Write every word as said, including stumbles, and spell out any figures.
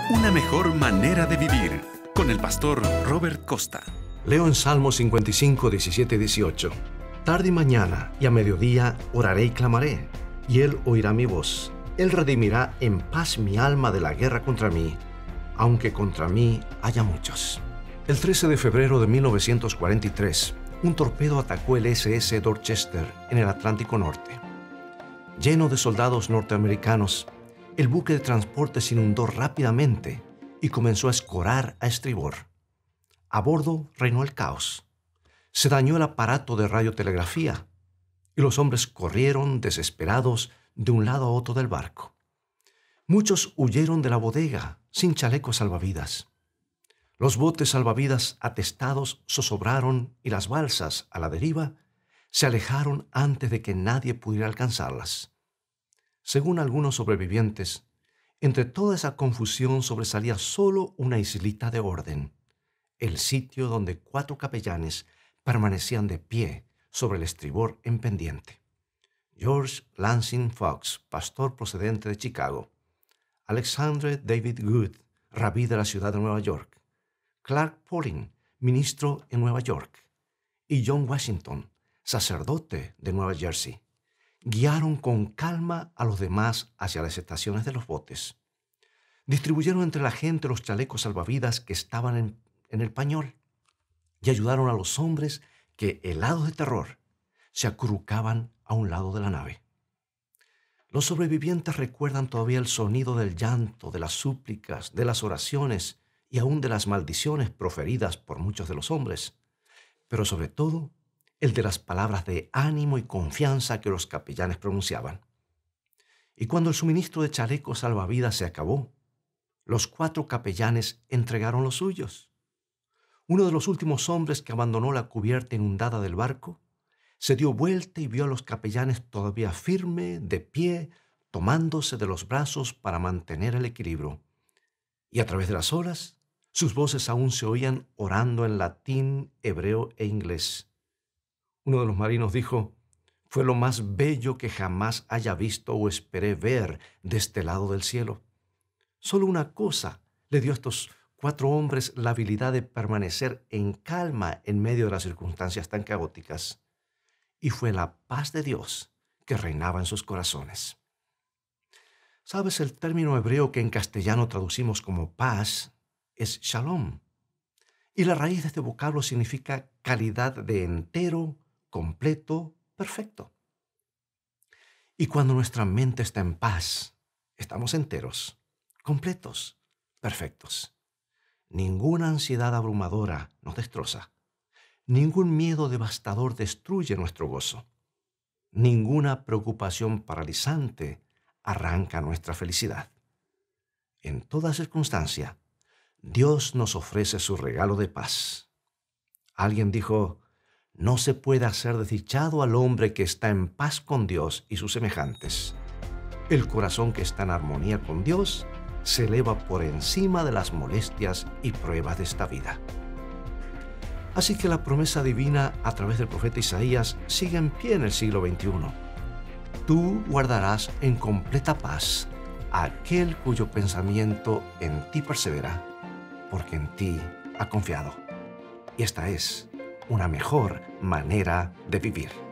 Una mejor manera de vivir. Con el pastor Robert Costa. Leo en Salmo cincuenta y cinco, diecisiete y dieciocho. Tarde y mañana y a mediodía oraré y clamaré, y Él oirá mi voz. Él redimirá en paz mi alma de la guerra contra mí, aunque contra mí haya muchos. El trece de febrero de mil novecientos cuarenta y tres, un torpedo atacó el ese ese Dorchester en el Atlántico Norte. Lleno de soldados norteamericanos, el buque de transporte se inundó rápidamente y comenzó a escorar a estribor. A bordo reinó el caos. Se dañó el aparato de radiotelegrafía y los hombres corrieron desesperados de un lado a otro del barco. Muchos huyeron de la bodega sin chalecos salvavidas. Los botes salvavidas atestados zozobraron y las balsas a la deriva se alejaron antes de que nadie pudiera alcanzarlas. Según algunos sobrevivientes, entre toda esa confusión sobresalía solo una islita de orden, el sitio donde cuatro capellanes permanecían de pie sobre el estribor en pendiente. George Lansing Fox, pastor procedente de Chicago; Alexander David Good, rabí de la ciudad de Nueva York; Clark Poling, ministro en Nueva York; y John Washington, sacerdote de Nueva Jersey, guiaron con calma a los demás hacia las estaciones de los botes. Distribuyeron entre la gente los chalecos salvavidas que estaban en, en el pañol y ayudaron a los hombres que, helados de terror, se acurrucaban a un lado de la nave. Los sobrevivientes recuerdan todavía el sonido del llanto, de las súplicas, de las oraciones y aún de las maldiciones proferidas por muchos de los hombres, pero sobre todo el de las palabras de ánimo y confianza que los capellanes pronunciaban. Y cuando el suministro de chalecos salvavidas se acabó, los cuatro capellanes entregaron los suyos. Uno de los últimos hombres que abandonó la cubierta inundada del barco se dio vuelta y vio a los capellanes todavía firme, de pie, tomándose de los brazos para mantener el equilibrio. Y a través de las horas, sus voces aún se oían orando en latín, hebreo e inglés. Uno de los marinos dijo: «Fue lo más bello que jamás haya visto o esperé ver de este lado del cielo». Solo una cosa le dio a estos cuatro hombres la habilidad de permanecer en calma en medio de las circunstancias tan caóticas, y fue la paz de Dios que reinaba en sus corazones. ¿Sabes? El término hebreo que en castellano traducimos como paz es shalom, y la raíz de este vocablo significa calidad de entero, completo, perfecto. Y cuando nuestra mente está en paz, estamos enteros, completos, perfectos. Ninguna ansiedad abrumadora nos destroza. Ningún miedo devastador destruye nuestro gozo. Ninguna preocupación paralizante arranca nuestra felicidad. En toda circunstancia, Dios nos ofrece su regalo de paz. Alguien dijo: «No se puede hacer desdichado al hombre que está en paz con Dios y sus semejantes». El corazón que está en armonía con Dios se eleva por encima de las molestias y pruebas de esta vida. Así que la promesa divina a través del profeta Isaías sigue en pie en el siglo veintiuno. Tú guardarás en completa paz a aquel cuyo pensamiento en ti persevera, porque en ti ha confiado. Y esta es una mejor manera de vivir.